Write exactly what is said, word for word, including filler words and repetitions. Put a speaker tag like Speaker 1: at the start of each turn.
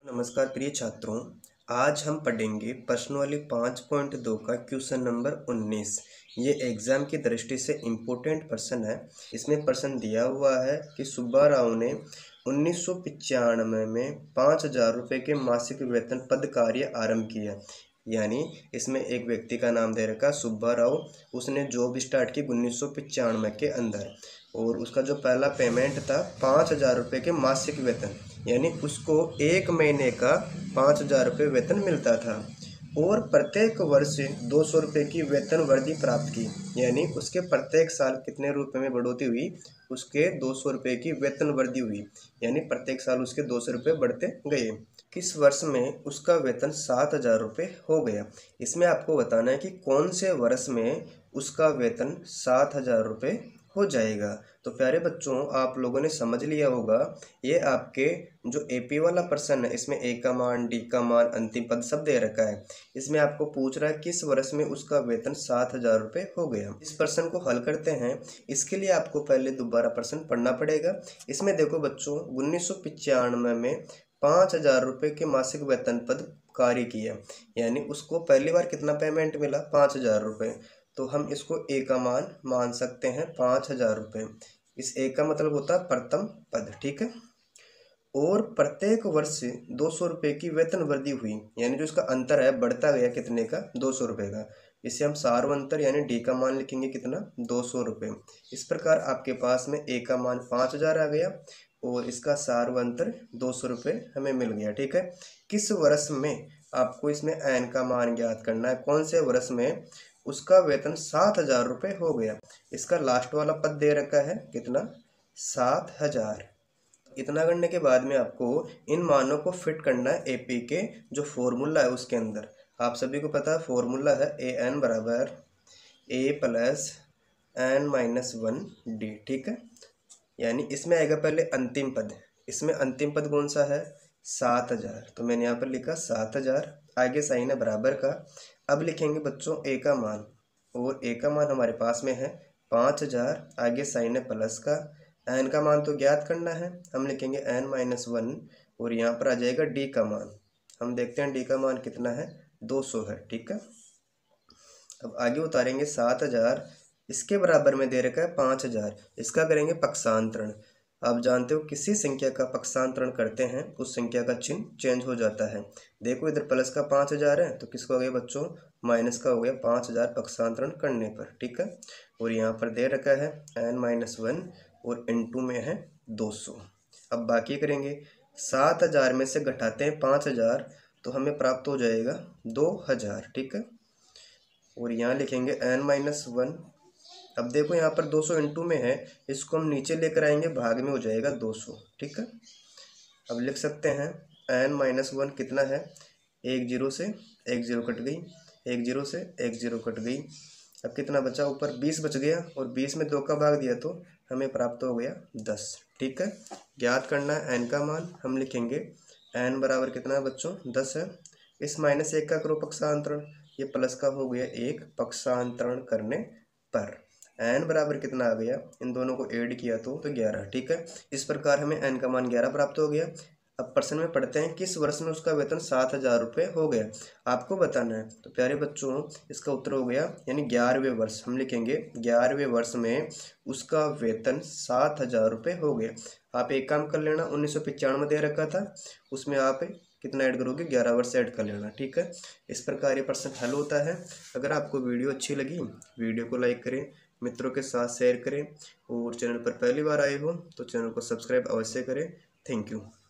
Speaker 1: नमस्कार प्रिय छात्रों, आज हम पढ़ेंगे प्रश्नावली पाँच पॉइंट दो का क्वेश्चन नंबर उन्नीस। ये एग्ज़ाम की दृष्टि से इम्पोर्टेंट प्रश्न है। इसमें प्रश्न दिया हुआ है कि सुब्बा राव ने उन्नीस सौ पचानवे में पाँच हज़ार रुपये के मासिक वेतन पद कार्य आरंभ किया। यानी इसमें एक व्यक्ति का नाम दे रखा सुब्बा राव, उसने जॉब स्टार्ट की उन्नीस सौ पचानवे के अंदर और उसका जो पहला पेमेंट था पाँच हज़ार रुपये के मासिक वेतन, यानी उसको एक महीने का पाँच हज़ार रुपये वेतन मिलता था और प्रत्येक वर्ष दो सौ रुपये की वेतन वृद्धि प्राप्त की। यानी उसके प्रत्येक साल कितने रुपए में बढ़ोतरी हुई, उसके दो सौ रुपये की वेतन वृद्धि हुई, यानी प्रत्येक साल उसके दो सौ रुपये बढ़ते गए। किस वर्ष में उसका वेतन सात हज़ार रुपये हो गया। इसमें आपको बताना है कि कौन से वर्ष में उसका वेतन सात हज़ार रुपये हो जाएगा। तो प्यारे बच्चों, आप लोगों ने समझ लिया होगा, ये आपके जो एपी वाला प्रश्न है इसमें ए का मान, डी का मान, अंतिम पद सब दे रखा है। इसमें आपको पूछ रहा है किस वर्ष में उसका वेतन सात हज़ार रुपये हो गया। इस प्रश्न को हल करते हैं। इसके लिए आपको पहले दोबारा प्रश्न पढ़ना पड़ेगा। इसमें देखो बच्चों, उन्नीस सौ पचानवे में पाँच हज़ार रुपये के मासिक वेतन पद कार्य किया, यानी उसको पहली बार कितना पेमेंट मिला, पाँच हज़ार रुपये। तो हम इसको ए का मान मान सकते हैं पाँच हज़ार रुपये। इस ए का मतलब होता है प्रथम पद, ठीक है। और प्रत्येक वर्ष दो सौ रुपये की वेतन वृद्धि हुई, यानी जो इसका अंतर है बढ़ता गया कितने का, दो सौ रुपये का। इसे हम सार्व अंतर यानी डी का मान लिखेंगे कितना, दो सौ रुपये। इस प्रकार आपके पास में ए का मान पाँच हज़ार आ गया और इसका सार्व अंतर दो सौ रुपये हमें मिल गया, ठीक है। किस वर्ष में, आपको इसमें एन का मान ज्ञात करना है, कौन से वर्ष में उसका वेतन सात हज़ार रुपये हो गया। इसका लास्ट वाला पद दे रखा है कितना, सात हज़ार। इतना करने के बाद में आपको इन मानों को फिट करना है एपी के जो फॉर्मूला है उसके अंदर। आप सभी को पता है फॉर्मूला है ए एन बराबर A plus N minus one D, ठीक है। यानी इसमें आएगा पहले अंतिम पद, इसमें अंतिम पद कौन सा है, सात हज़ार। तो मैंने यहाँ पर लिखा सात हज़ार, आगे साइन है बराबर का। अब लिखेंगे बच्चों ए का मान, और ए का मान हमारे पास में है पाँच हज़ार, आगे साइन है प्लस का। एन का मान तो ज्ञात करना है, हम लिखेंगे एन माइनस वन, और यहाँ पर आ जाएगा डी का मान। हम देखते हैं डी का मान कितना है, दो सौ है, ठीक है। अब आगे उतारेंगे सात हज़ार, इसके बराबर में दे रखा है पाँच हज़ार, इसका करेंगे पक्षांतरण। आप जानते हो किसी संख्या का पक्षांतरण करते हैं उस संख्या का चिन्ह चेंज हो जाता है। देखो इधर प्लस का पाँच हज़ार है तो किसका हो गया बच्चों, माइनस का हो गया पाँच हज़ार पक्षांतरण करने पर, ठीक है। और यहाँ पर दे रखा है एन माइनस वन और इनटू में है दो सौ। अब बाकी करेंगे, सात हज़ार में से घटाते हैं पाँच हज़ार तो हमें प्राप्त हो जाएगा दो हज़ार, ठीक है। और यहाँ लिखेंगे एन माइनस वन। अब देखो यहाँ पर दो सौ इंटू में है, इसको हम नीचे लेकर आएंगे, भाग में हो जाएगा दो सौ, ठीक है। अब लिख सकते हैं एन माइनस वन कितना है, एक जीरो से एक जीरो कट गई, एक जीरो से एक जीरो कट गई। अब कितना बचा, ऊपर बीस बच गया और बीस में दो का भाग दिया तो हमें प्राप्त हो गया दस, ठीक है। ज्ञात करना है एन का मान, हम लिखेंगे एन बराबर कितना है बच्चों, दस है। इस माइनस एक का करो पक्षांतरण, ये प्लस का हो गया एक, पक्षांतरण करने पर एन बराबर कितना आ गया, इन दोनों को ऐड किया तो तो ग्यारह, ठीक है। इस प्रकार हमें एन का मान ग्यारह प्राप्त हो गया। अब प्रश्न में पढ़ते हैं किस वर्ष में उसका वेतन सात हज़ार रुपये हो गया, आपको बताना है। तो प्यारे बच्चों, इसका उत्तर हो गया यानी ग्यारहवें वर्ष, हम लिखेंगे ग्यारहवें वर्ष में उसका वेतन सात हज़ार रुपये हो गया। आप एक काम कर लेना, उन्नीस सौ पचानवे दे रखा था, उसमें आप कितना ऐड करोगे, ग्यारह वर्ष ऐड कर लेना, ठीक है। इस प्रकार ये प्रश्न हल होता है। अगर आपको वीडियो अच्छी लगी, वीडियो को लाइक करें, मित्रों के साथ शेयर करें, और चैनल पर पहली बार आए हो तो चैनल को सब्सक्राइब अवश्य करें। Thank you.